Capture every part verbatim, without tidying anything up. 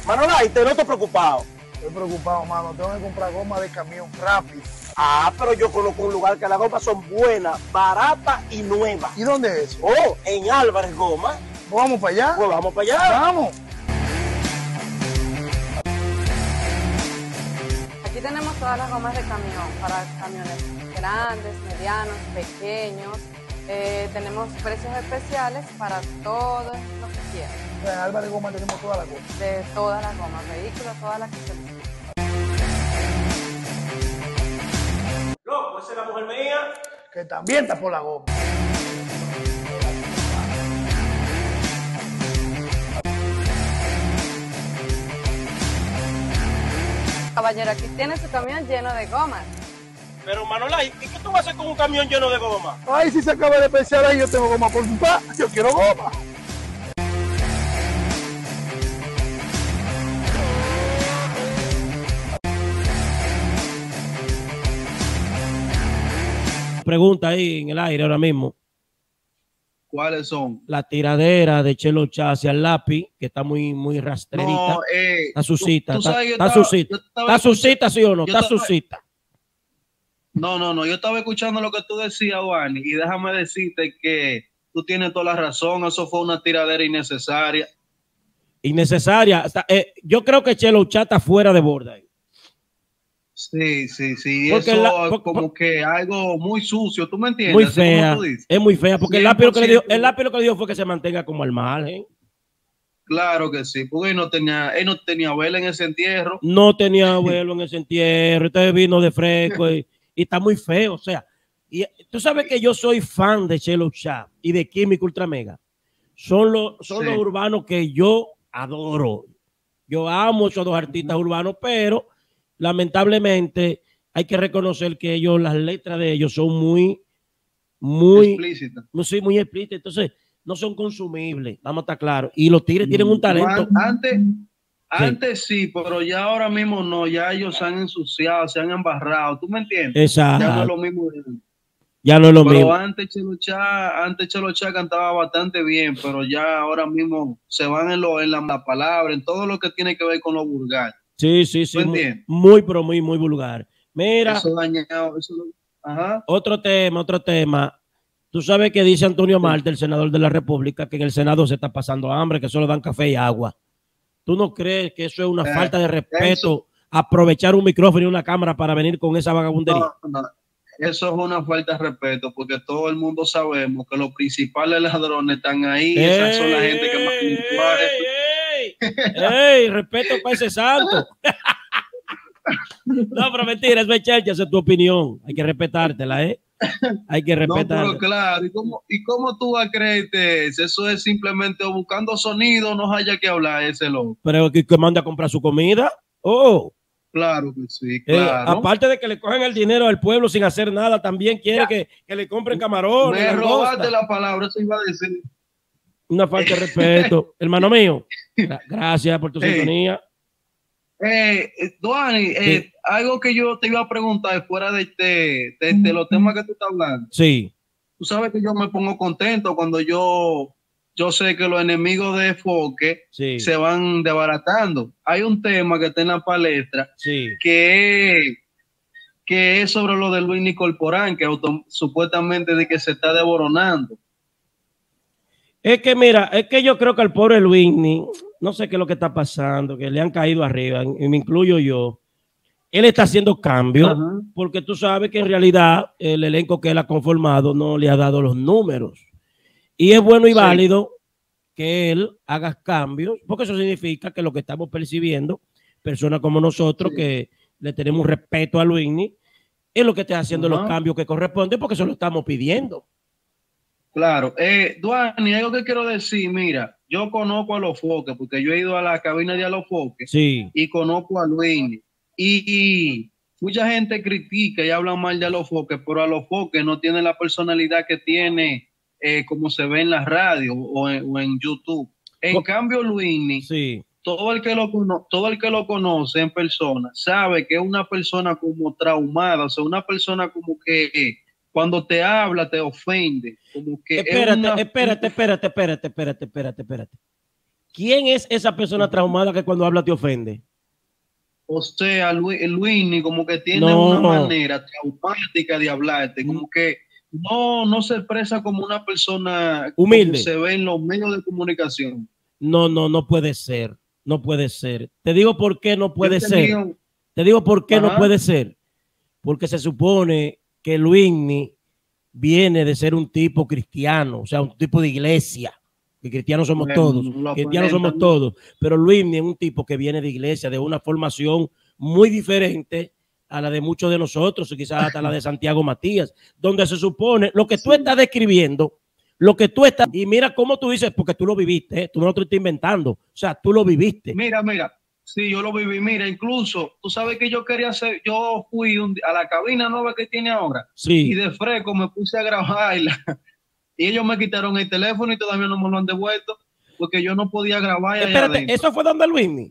Manolay, te noto preocupado. Estoy preocupado, mano. Tengo que comprar goma de camión rápido. Ah, pero yo conozco un lugar que las gomas son buenas, baratas y nuevas. ¿Y dónde es eso? Oh, en Álvarez Goma. ¿Pues vamos para allá? Pues vamos para allá. Vamos. Aquí tenemos todas las gomas de camión, para camiones grandes, medianos, pequeños. Eh, tenemos precios especiales para todo lo que quieran. En Álvarez Goma tenemos todas las gomas. De todas las gomas, vehículos, todas las que se necesitan. Loco, esa es la mujer mía. Que también está por la goma. Caballero, aquí tiene su camión lleno de gomas. Pero Manolay, ¿y qué tú vas a hacer con un camión lleno de goma? Ay, si se acaba de pensar ahí, yo tengo goma por mi pa. Yo quiero goma. Pregunta ahí en el aire ahora mismo. ¿Cuáles son? La tiradera de Chelo Chá hacia el lápiz, que está muy, muy rastrerita. No, eh, está suscita. tú- tú Está, sabes, yo está estaba- suscita. yo estaba ¿Está escuchando- suscita, sí o no? yo Está estaba- suscita. No, no, no. Yo estaba escuchando lo que tú decías, Wani, y déjame decirte que tú tienes toda la razón. Eso fue una tiradera innecesaria. Innecesaria. Hasta, eh, yo creo que Chelo Chá está fuera de borda. Sí, sí, sí. Porque Eso la- es por- como por- que algo muy sucio. ¿Tú me entiendes? Muy Así como fea. tú dices. Es muy fea. Porque el lápiz, lo que le dio, cien por ciento. el lápiz lo que le dio fue que se mantenga como al margen. Claro que sí. Porque él no tenía, él no tenía vela en ese entierro. No tenía vuelo en ese entierro. Entonces vino de fresco y, y está muy feo. O sea, y tú sabes que yo soy fan de Chelo Chá y de Químico Ultra Mega. Son los, son Sí. los urbanos que yo adoro. Yo amo a esos dos artistas urbanos, pero lamentablemente hay que reconocer que ellos, las letras de ellos son muy, muy, Explícita. no sé, muy explícitas. Entonces, no son consumibles, vamos a estar claros. Y los tigres tienen un talento. An- Antes, antes sí, pero ya ahora mismo no. Ya ellos se han ensuciado, se han embarrado. ¿Tú me entiendes? Ya no es Exacto. lo mismo. de antes. Ya no es lo Pero mismo. antes Chelo Chá, antes Chelo Chá cantaba bastante bien, pero ya ahora mismo se van en, lo, en la, la palabra, en todo lo que tiene que ver con lo vulgar. Sí, sí, sí. ¿Tú Muy, entiendes? muy, pero muy, muy vulgar. Mira, Eso dañado, eso lo- Ajá. otro tema, otro tema. Tú sabes que dice Antonio Marte, el senador de la República, que en el Senado se está pasando hambre, que solo dan café y agua. ¿Tú no crees que eso es una Eh, falta de respeto? eso- Aprovechar un micrófono y una cámara para venir con esa vagabundería. No, no, eso es una falta de respeto, porque todo el mundo sabemos que los principales ladrones están ahí, esas son la gente que más ¡Ey, limpiar eso. ey, ey! ¡Ey! Respeto para ese santo. No, pero mentira, es Bechelcha, esa es tu opinión. Hay que respetártela, ¿eh? Hay que No, respetarla. pero claro, ¿y cómo, ¿y cómo tú vas a creerte eso? Eso es simplemente buscando sonido, no haya que hablar ese loco. Pero que, que manda a comprar su comida. Oh, Claro que sí, eh, claro. aparte de que le cogen el dinero al pueblo sin hacer nada, también quiere que, que le compren camarones. Me langosta. robaste la palabra, eso iba a decir. Una falta de respeto. Hermano mío, gra- gracias por tu Ey. sintonía. Eh, eh, Duani, eh, Sí. algo que yo te iba a preguntar fuera de, este, de, de los temas que tú estás hablando. Sí, Tú sabes que yo me pongo contento cuando yo, yo sé que los enemigos de Foque sí, se van desbaratando. Hay un tema que está en la palestra sí. que, que es sobre lo de Luis Nicolporán, que auto- supuestamente de que se está desboronando. Es que mira, es que yo creo que al pobre Luisni, no sé qué es lo que está pasando, que le han caído arriba, y me incluyo yo. Él está haciendo cambios, Ajá. porque tú sabes que en realidad el elenco que él ha conformado no le ha dado los números. Y es bueno y Sí. válido que él haga cambios, porque eso significa que lo que estamos percibiendo, personas como nosotros Sí. que le tenemos respeto a Luisni, es lo que está haciendo Ajá. los cambios que corresponden, porque eso lo estamos pidiendo. Claro, eh, Duani, algo que quiero decir, mira, yo conozco a los Foques, porque yo he ido a la cabina de a los Foques Sí, y conozco a Luis. Y, y mucha gente critica y habla mal de a los Foques, pero a los Foques no tiene la personalidad que tiene eh, como se ve en la radio o en, o en YouTube. En Co- cambio, Luis, sí. todo el que lo cono- todo el que lo conoce en persona sabe que es una persona como traumada, o sea, una persona como que eh, cuando te habla te ofende, como que es Espérate, una- espérate, espérate, espérate, espérate, espérate, espérate. ¿Quién es esa persona traumada que cuando habla te ofende? O sea, Luis, Luini como que tiene No. una manera traumática de hablarte, como que no, no se expresa como una persona humilde. Como se ve en los medios de comunicación. No, no, no puede ser. No puede ser. Te digo por qué no puede Yo ser. tenía... Te digo por qué Ajá. no puede ser. Porque se supone que Luini viene de ser un tipo cristiano, o sea, un tipo de iglesia. Que cristianos somos Bueno, todos, lo cristianos somos aparentan. todos, pero Luini es un tipo que viene de iglesia, de una formación muy diferente a la de muchos de nosotros, y quizás hasta la de Santiago Matías, donde se supone, lo que tú Sí. estás describiendo, lo que tú estás, y mira cómo tú dices, porque tú lo viviste, ¿eh? Tú no te estás inventando, o sea, tú lo viviste. Mira, mira, sí, yo lo viví. Mira, incluso, tú sabes que yo quería hacer, yo fui un, a la cabina nueva que tiene ahora, Sí. y de fresco me puse a grabarla. Y ellos me quitaron el teléfono y todavía no me lo han devuelto porque yo no podía grabar allá Espérate, adentro. eso fue donde Luini.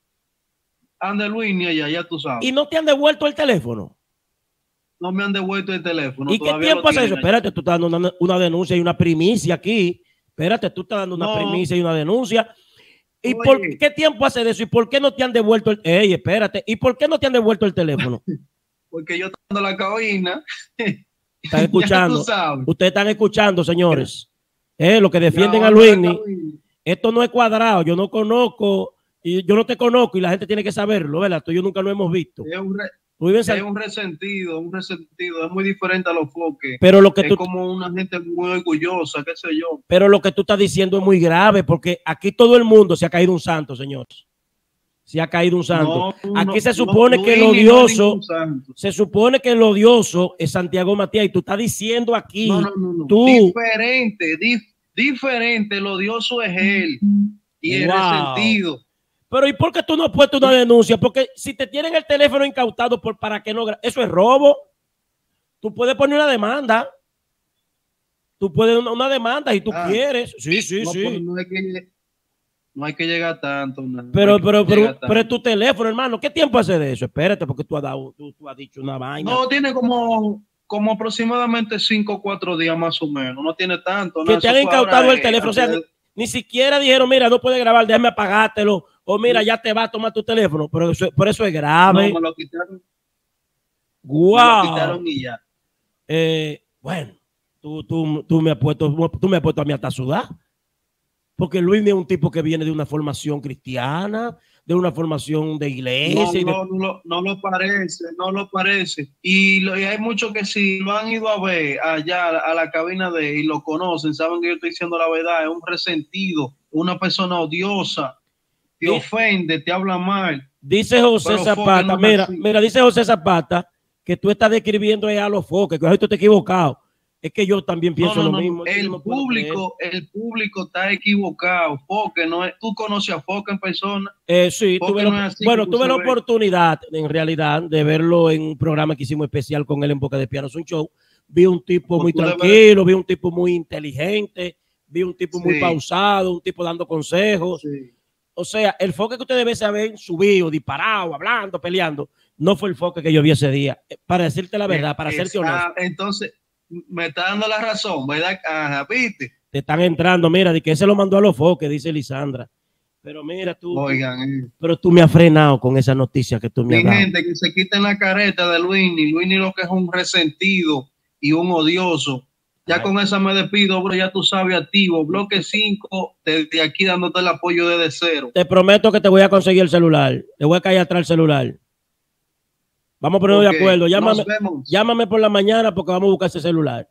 Ande Luis ni allá, ya tú sabes. Y no te han devuelto el teléfono. No me han devuelto el teléfono. ¿Y qué tiempo hace eso? Espérate, tú estás dando una, una denuncia y una primicia aquí. Espérate, tú estás dando una No. primicia y una denuncia. ¿Y Oye. por qué tiempo hace de eso? ¿Y por qué no te han devuelto el... Ey, espérate. ¿Y por qué no te han devuelto el teléfono? Porque yo estoy dando la cabina. Están escuchando. Ya tú sabes. Ustedes están escuchando, señores. Eh, lo que defienden a Grabando la Luini. cabina. Esto no es cuadrado. Yo no conozco. Y yo no te conozco y la gente tiene que saberlo, ¿verdad? Tú y yo nunca lo hemos visto. Es un, re- Tú vives en es San- un resentido, un resentido. Es muy diferente a los foques. Pero lo que Es tú... como una gente muy orgullosa, qué sé yo. Pero lo que tú estás diciendo es muy grave porque aquí todo el mundo se ha caído un santo, señores. Se ha caído un santo. No, aquí no, se supone no, que el Luini no es odioso, ningún santo. se supone que el odioso es Santiago Matías y tú estás diciendo aquí, No, no, no, no. tú, Diferente, dif- diferente. El odioso es él. Y el Wow. resentido. pero ¿y por qué tú no has puesto una denuncia? Porque si te tienen el teléfono incautado por para que no, gra- eso es robo. Tú puedes poner una demanda. Tú puedes una, una demanda si tú Ah. quieres. Sí, sí, no, sí. pues, no, hay que, no hay que llegar tanto. No, no Pero, hay que pero, pero, llegar pero es tanto. tu teléfono, hermano. ¿Qué tiempo hace de eso? Espérate, porque tú has dado, tú, tú has dicho una vaina. No, tiene como, como aproximadamente cinco o cuatro días más o menos. No tiene tanto. que nada, te eso han fue incautado ahora, el eh, teléfono. O sea, ni, antes de- ni siquiera dijeron, mira, no puedes grabar, déjame apagártelo. O mira, ya te va a tomar tu teléfono. Pero eso, por eso es no, grave. me lo quitaron. Me lo Wow. quitaron y ya. Eh, bueno, tú, tú, tú, me has puesto, tú me has puesto a mí hasta a sudar. Porque Luis es un tipo que viene de una formación cristiana, de una formación de No, iglesia. y de- no, no, lo- no lo parece, no lo parece. Y, lo- y hay muchos que si lo han ido a ver allá a la, a la cabina de y lo conocen, saben que yo estoy diciendo la verdad, es un resentido, una persona odiosa, te Sí. ofende, te habla mal. Dice José Pero Foque Zapata, no es mira, así. mira, dice José Zapata que tú estás describiendo a los foques, que tú estás equivocado. Es que yo también No, pienso no, lo no, mismo. es que yo el no puedo creer. público, el público está equivocado. Foque no es, tú conoces a Foque en persona. Eh, sí, Porque tuve no la- es así bueno, como tuve se la ve. oportunidad, en realidad, de verlo en un programa que hicimos especial con él en Boca de Piano, es un show. Vi un tipo Pues muy tú debes- tranquilo, vi un tipo muy inteligente, vi un tipo muy Sí. pausado, un tipo dando consejos. Sí. O sea, el foque que ustedes deben haber subido, disparado, hablando, peleando, no fue el foque que yo vi ese día. Eh, Para decirte la verdad, para serte Esa- honesto, Entonces, me está dando la razón, ¿verdad? Ajá, ¿viste? te están entrando. Mira, de que ese lo mandó a los foques, dice Lisandra. Pero mira, tú, Oigan, eh. pero tú me has frenado con esa noticia que tú me Mi has dado. gente, que se quiten la careta de Luini. Luini lo que es un resentido y un odioso. Ya Ay. con esa me despido, bro. Ya tú sabes, activo. Bloque cinco, desde aquí dándote el apoyo desde cero. Te prometo que te voy a conseguir el celular. Te voy a caer atrás el celular. Vamos a ponernos Ok, de acuerdo. Llámame, nos vemos. llámame por la mañana porque vamos a buscar ese celular.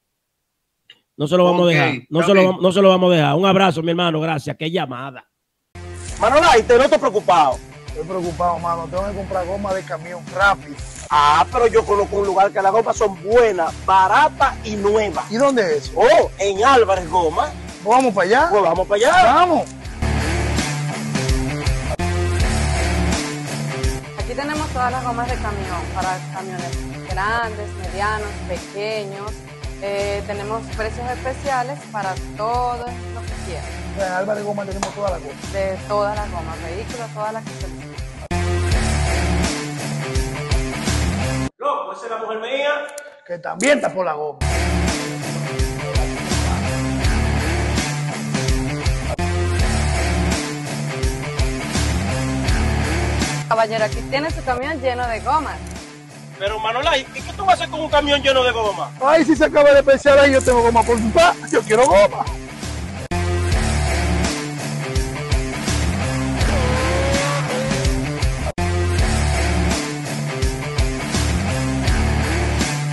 No se lo vamos Ok, a dejar. No está se, lo, bien. vam- no se lo vamos a dejar. Un abrazo, mi hermano. Gracias. Qué llamada. Manolaite, no estoy preocupado. Estoy preocupado, mano. Tengo que comprar goma de camión rápido. Ah, pero yo conozco un lugar que las gomas son buenas, baratas y nuevas. ¿Y dónde es eso? Oh, en Álvarez Goma. ¿Vamos para allá? Pues vamos para allá. Vamos. Aquí tenemos todas las gomas de camión para camiones grandes, medianos, pequeños. Eh, tenemos precios especiales para todo lo que quieran. En Álvarez Goma tenemos toda la cosa. De todas las gomas, vehículos, todas las que se necesitan. Loco, esa es la mujer mía. Que también está por la goma. Caballero, aquí tiene su camión lleno de gomas. Pero Manola, ¿y qué tú vas a hacer con un camión lleno de goma? Ay, si se acaba de pensar ahí, yo tengo goma por comprar. Yo quiero goma.